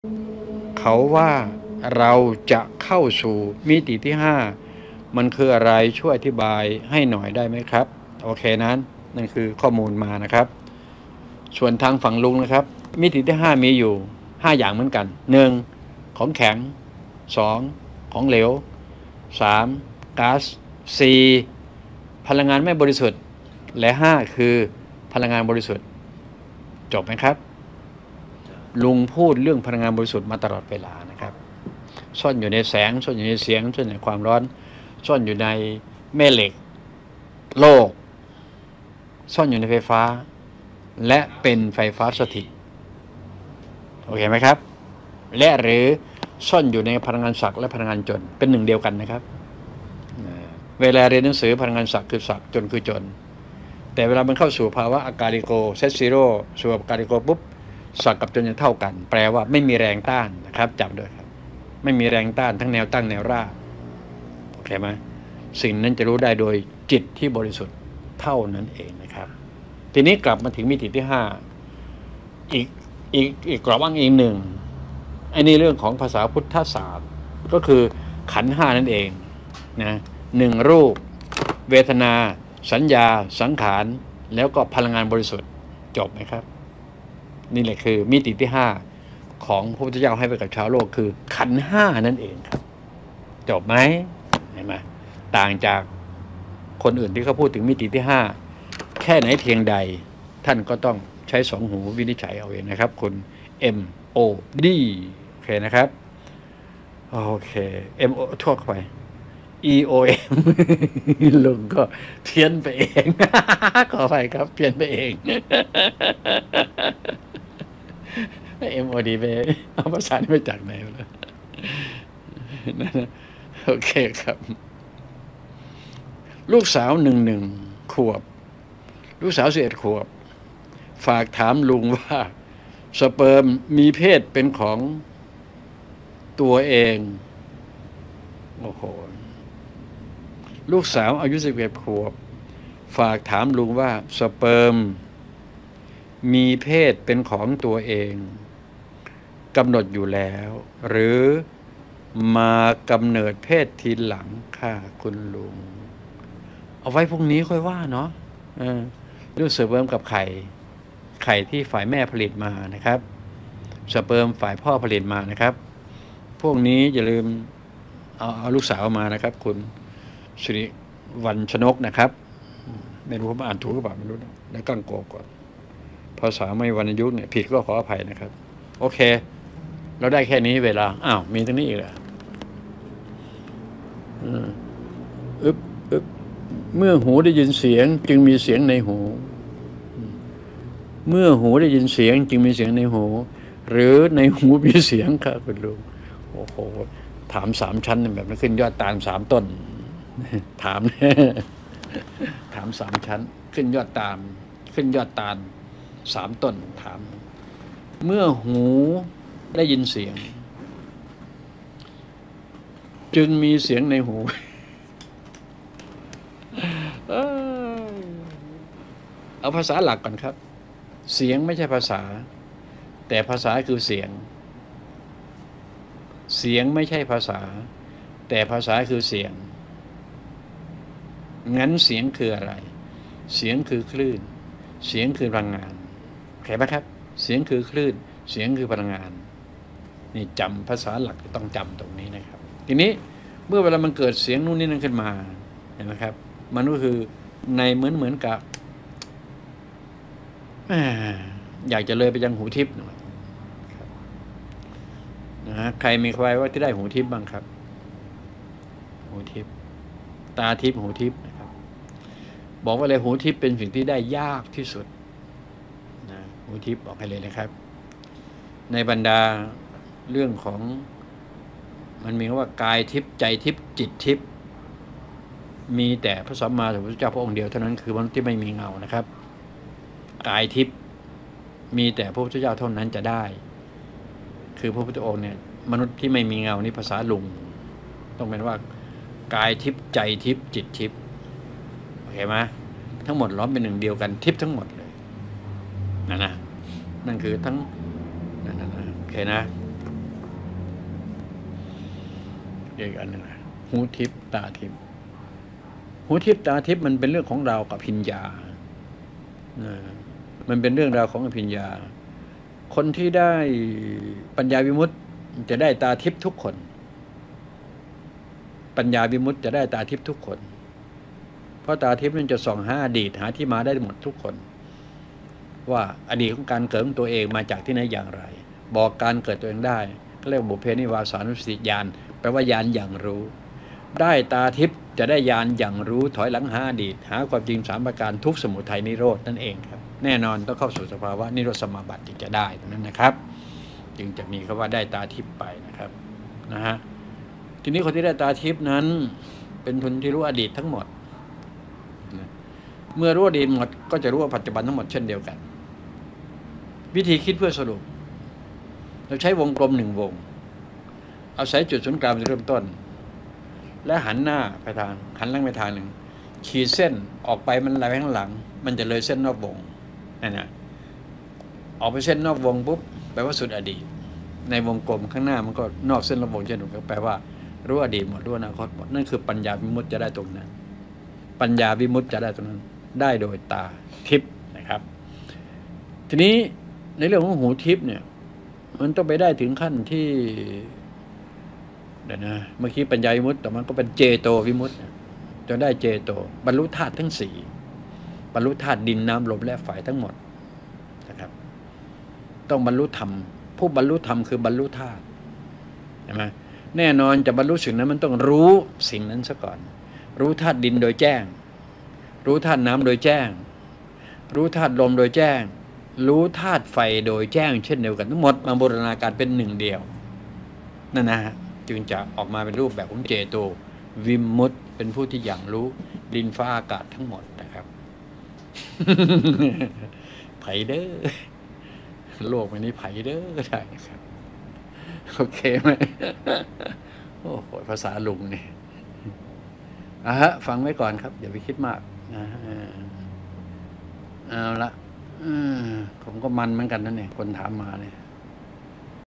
เขาว่าเราจะเข้าสู่มิติที่ห้ามันคืออะไรช่วยอธิบายให้หน่อยได้ไหมครับโอเคนั้นนั่นคือข้อมูลมานะครับส่วนทางฝั่งลุงนะครับมิติที่ห้ามีอยู่5อย่างเหมือนกัน1ของแข็ง2ของเหลว3ก๊าซ4พลังงานไม่บริสุทธิ์และ5คือพลังงานบริสุทธิ์จบไหมครับลุงพูดเรื่องพลังงานบริสุทธิ์มาตลอดเวลานะครับซ่อนอยู่ในแสงซ่อนอยู่ในเสียงซ่อนอยู่ในความร้อนซ่อนอยู่ในแม่เหล็กโลกซ่อนอยู่ในไฟฟ้าและเป็นไฟฟ้าสถิตโอเคไหมครับและหรือซ่อนอยู่ในพลังงานศักดิ์และพลังงานจนเป็นหนึ่งเดียวกันนะครับเวลาเรียนหนังสือพลังงานศักดิ์คือศักดิ์จนคือจนแต่เวลามันเข้าสู่ภาวะอากาลิโกเซตซีโร่สู่อากาลิโกปุ๊บศักดิ์กับจนจะเท่ากันแปลว่าไม่มีแรงต้านนะครับจำด้วยครับไม่มีแรงต้านทั้งแนวตั้งแนวราบโอเคไหมสิ่งนั้นจะรู้ได้โดยจิตที่บริสุทธิ์เท่านั้นเองนะครับทีนี้กลับมาถึงมิติที่5อีกกรอบอ้างอิงหนึ่งไอ้นี่เรื่องของภาษาพุทธศาสตร์ก็คือขันธ์5นั่นเองนะ1รูปเวทนาสัญญาสังขารแล้วก็พลังงานบริสุทธิ์จบไหมครับนี่แหละคือมิติที่5ของพระพุทธเจ้าให้ไปกับชาวโลกคือขันธ์5นั่นเองครับจบไหมเห็นไหมต่างจากคนอื่นที่เขาพูดถึงมิติที่5แค่ไหนเพียงใดท่านก็ต้องใช้2หูวินิจฉัยเอาเองนะครับคุณ MOD โอเคนะครับโอเค MO ทั่วเข้าไป EOM ลุงก็เพี้ยนไปเอง ขออภัยครับเพี้ยนไปเอง MOD ไปเอาภาษานี้มาจากไหนแล้วโอเคครับลูกสาว11 ขวบลูกสาว11 ขวบฝากถามลุงว่าสเปิร์มมีเพศเป็นของตัวเองโอ้โหลูกสาวอายุ11 ขวบฝากถามลุงว่าสเปิร์มมีเพศเป็นของตัวเองกำหนดอยู่แล้วหรือมากำเนิดเพศทีหลังค่ะคุณลุงเอาไว้พรุ่งนี้ค่อยว่าเนาะเรื่องสเปิร์มกับไข่ที่ฝ่ายแม่ผลิตมานะครับสเปิร์มฝ่ายพ่อผลิตมานะครับพวกนี้อย่าลืมเอาลูกสาวมานะครับคุณสิริวรรณชนกนะครับไม่รู้ผมอ่านถูกหรือเปล่าไม่รู้นะแล้วกั้งโกก่อนภาษาไม่วรรณยุกต์เนี่ยผิดก็ขออภัยนะครับโอเคเราได้แค่นี้เวลามีตรงนี้อีกเหรอเมื่อหูได้ยินเสียงจึงมีเสียงในหูเมื่อหูได้ยินเสียงจึงมีเสียงในหูหรือในหูมีเสียงครับคุณลุงโอ้โหถาม3 ชั้นแบบนั้นขึ้นยอดตาล3 ต้นถาม3 ชั้นขึ้นยอดตาล3 ต้นถามเมื่อหูได้ยินเสียงจึงมีเสียงในหูเอาภาษาหลักก่อนครับเสียงไม่ใช่ภาษาแต่ภาษาคือเสียงไม่ใช่ภาษาแต่ภาษาคือเสียงงั้นเสียงคืออะไรเสียงคือคลื่นเสียงคือพลังงานเข้าใจไหมครับเสียงคือคลื่นเสียงคือพลังงานนี่จำภาษาหลักต้องจำตรงนี้นะครับทีนี้เมื่อเวลามันเกิดเสียงนู่นนี่นั่นขึ้นมาเห็นไหมครับมันก็คือในเหมือนกับอยากจะเลยไปยังหูทิพย์นะฮะใครมีใครว่าที่ได้หูทิพย์บ้างครับหูทิพย์ตาทิพย์หูทิพย์นะครับบอกว่าเลยหูทิพย์เป็นสิ่งที่ได้ยากที่สุดนะหูทิพย์บอกให้เลยนะครับในบรรดาเรื่องของมันมีคำว่ากายทิพย์ใจทิพย์จิตทิพย์มีแต่พระสัมมาสัมพุทธเจ้าพระองค์เดียวเท่านั้นคือมนุษย์ที่ไม่มีเงานะครับกายทิพย์มีแต่พระพุทธเจ้าเท่านั้นจะได้คือพระพุทธองค์เนี่ยมนุษย์ที่ไม่มีเงานี่ภาษาลุงต้องเป็นว่ากายทิพย์ใจทิพย์จิตทิพย์โอเคไหมทั้งหมดล้อมเป็นหนึ่งเดียวกันทิพย์ทั้งหมดเลยนั่นคือทั้งนั่นโอเคนะอีกอันหนึ่งหูทิพย์ตาทิพย์หูทิพย์ตาทิพย์มันเป็นเรื่องของเรากับอภิญญามันเป็นเรื่องราวของอภิญญาคนที่ได้ปัญญาวิมุตติจะได้ตาทิพย์ทุกคนปัญญาวิมุตติจะได้ตาทิพย์ทุกคนเพราะตาทิพย์มันจะส่องหาอดีตหาที่มาได้หมดทุกคนว่าอดีตของการเกิดของตัวเองมาจากที่ไหนอย่างไรบอกการเกิดตัวเองได้ก็เรียกบุพเพนิวาสานุสติญาณแปลว่าญาณอย่างรู้ได้ตาทิพย์จะได้ญาณอย่างรู้ถอยหลังหาอดีตหาความจริง3ประการทุกข์สมุทัยนิโรธนั่นเองครับแน่นอนต้องเข้าสู่สภาวะนิโรธสมาบัติจึงจะได้นั้นนะครับจึงจะมีคำว่าได้ตาทิพย์ไปนะครับนะฮะทีนี้คนที่ได้ตาทิพย์นั้นเป็นคนที่รู้อดีตทั้งหมดเมื่อรู้อดีตหมดก็จะรู้ว่าปัจจุบันทั้งหมดเช่นเดียวกันวิธีคิดเพื่อสรุปเราใช้วงกลม1วงเอาศัยจุดศูนย์กลางเป็นเริ่มต้นและหันหน้าไปทางหันหลังไปทางหนึ่งขีดเส้นออกไปมันไหลไปข้างหลังมันจะเลยเส้นนอกวงนั่นนะออกไปเส้นนอกวงปุ๊บแปลว่าสุดอดีตในวงกลมข้างหน้ามันก็นอกเส้นนอกวงเช่นเดียวกันแปลว่ารู้อดีตหมดรู้อนาคตหมดนั่นคือปัญญาวิมุตติจะได้ตรงนั้นปัญญาวิมุตติจะได้ตรงนั้นได้โดยตาทิพย์นะครับทีนี้ในเรื่องของหูทิพย์เนี่ยมันต้องไปได้ถึงขั้นที่เดี๋ยวนะเมื่อกี้ปัญญาวิมุตติแต่มันก็เป็นเจโตวิมุตติจนได้เจโตบรรลุธาตุทั้ง4บรรลุธาตุดินน้ำลมและไฟทั้งหมดนะครับต้องบรรลุธรรมผู้บรรลุธรรมคือบรรลุธาตุใช่ไหมแน่นอนจะบรรลุสิ่งนั้นมันต้องรู้สิ่งนั้นซะก่อนรู้ธาตุดินโดยแจ้งรู้ธาตุน้ำโดยแจ้งรู้ธาตุลมโดยแจ้งรู้ธาตุไฟโดยแจ้งเช่นเดียวกันทั้งหมดมาบูรณาการเป็นหนึ่งเดียวนั่นนะฮะจึงจะออกมาเป็นรูปแบบของเจโตวิมุตติเป็นผู้ที่อย่างรู้ดินฟ้าอากาศทั้งหมดนะครับ ไผเด้อโลกวันนี้ไผเด้อได้ครับโอเคไหม โอ้โหภาษาลุงนี่ฮะฟังไว้ก่อนครับอย่าไปคิดมากนะเอาละผมก็มันเหมือนกันนั่นเองคนถามมาเนี่ย